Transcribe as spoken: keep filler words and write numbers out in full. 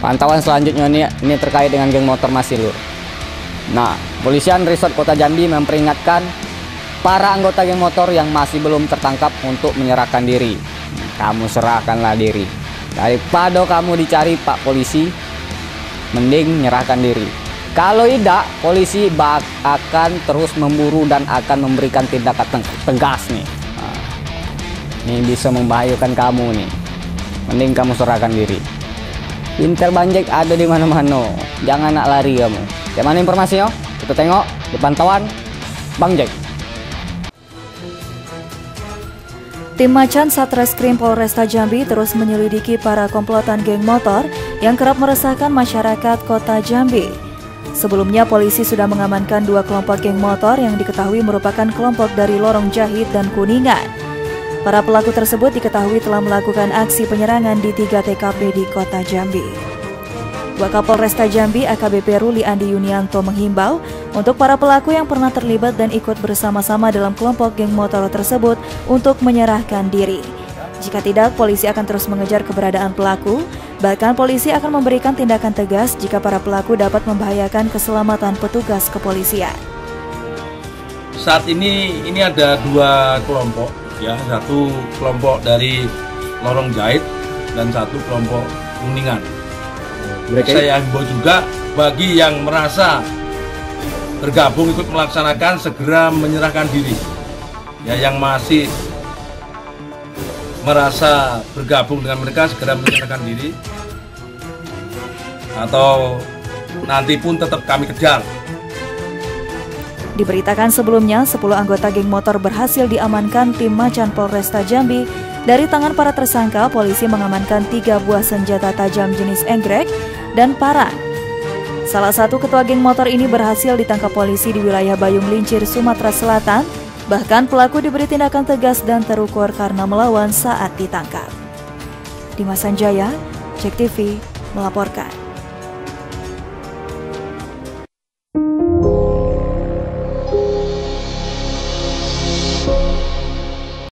Pantauan selanjutnya ini, ini terkait dengan geng motor masih lur. Nah, Polisian Resort Kota Jambi memperingatkan para anggota geng motor yang masih belum tertangkap untuk menyerahkan diri. Kamu serahkanlah diri. Daripada kamu dicari Pak Polisi, mending menyerahkan diri. Kalau tidak, polisi bak akan terus memburu dan akan memberikan tindakan tegas nih. Nah, ini bisa membahayakan kamu nih. Mending kamu serahkan diri. Pinter Bang Jack ada di mana-mana. Jangan nak lari kamu. Yang mana informasinya? Kita tengok di pantauan Bang Jack. Tim Macan Satreskrim Polresta Jambi terus menyelidiki para komplotan geng motor yang kerap meresahkan masyarakat Kota Jambi. Sebelumnya polisi sudah mengamankan dua kelompok geng motor yang diketahui merupakan kelompok dari Lorong Jahit dan Kuningan. Para pelaku tersebut diketahui telah melakukan aksi penyerangan di tiga T K P di Kota Jambi. Wakapolresta Jambi A K B P Ruli Andi Yunianto menghimbau untuk para pelaku yang pernah terlibat dan ikut bersama-sama dalam kelompok geng motor tersebut untuk menyerahkan diri. Jika tidak, polisi akan terus mengejar keberadaan pelaku. Bahkan polisi akan memberikan tindakan tegas jika para pelaku dapat membahayakan keselamatan petugas kepolisian. Saat ini ini ada dua kelompok, ya, satu kelompok dari Lorong Jahit dan satu kelompok Kuningan. Mereka... Saya himbau juga bagi yang merasa bergabung ikut melaksanakan segera menyerahkan diri. Ya, yang masih merasa bergabung dengan mereka segera menyerahkan diri, atau nanti pun tetap kami kejar. Diberitakan sebelumnya, sepuluh anggota geng motor berhasil diamankan tim Macan Polresta Jambi. Dari tangan para tersangka, polisi mengamankan tiga buah senjata tajam jenis enggrek dan parang. Salah satu ketua geng motor ini berhasil ditangkap polisi di wilayah Bayung Lincir, Sumatera Selatan. Bahkan pelaku diberi tindakan tegas dan terukur karena melawan saat ditangkap. Dimas Sanjaya, Jack T V melaporkan.